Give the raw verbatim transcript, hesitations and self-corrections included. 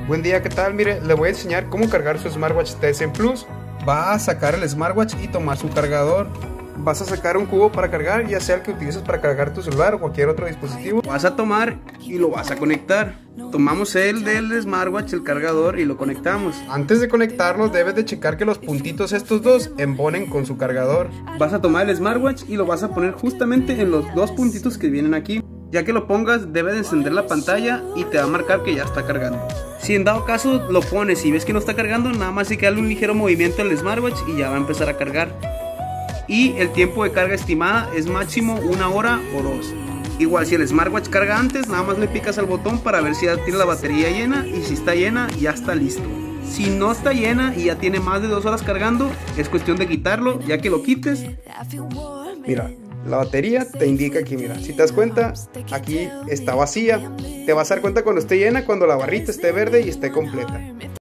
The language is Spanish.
Buen día, ¿qué tal? Mire, le voy a enseñar cómo cargar su smartwatch T cien Plus. Va a sacar el smartwatch y tomar su cargador. Vas a sacar un cubo para cargar, ya sea el que utilices para cargar tu celular o cualquier otro dispositivo. Vas a tomar y lo vas a conectar. Tomamos el del smartwatch, el cargador, y lo conectamos. Antes de conectarlo debes de checar que los puntitos estos dos embonen con su cargador. Vas a tomar el smartwatch y lo vas a poner justamente en los dos puntitos que vienen aquí. Ya que lo pongas debe de encender la pantalla y te va a marcar que ya está cargando. Si en dado caso lo pones y ves que no está cargando, nada más hay que darle un ligero movimiento al smartwatch y ya va a empezar a cargar. Y el tiempo de carga estimada es máximo una hora o dos. Igual si el smartwatch carga antes, nada más le picas al botón para ver si ya tiene la batería llena, y si está llena ya está listo. Si no está llena y ya tiene más de dos horas cargando, es cuestión de quitarlo. Ya que lo quites, mira, la batería te indica aquí, mira, si te das cuenta, aquí está vacía. Te vas a dar cuenta cuando esté llena, cuando la barrita esté verde y esté completa.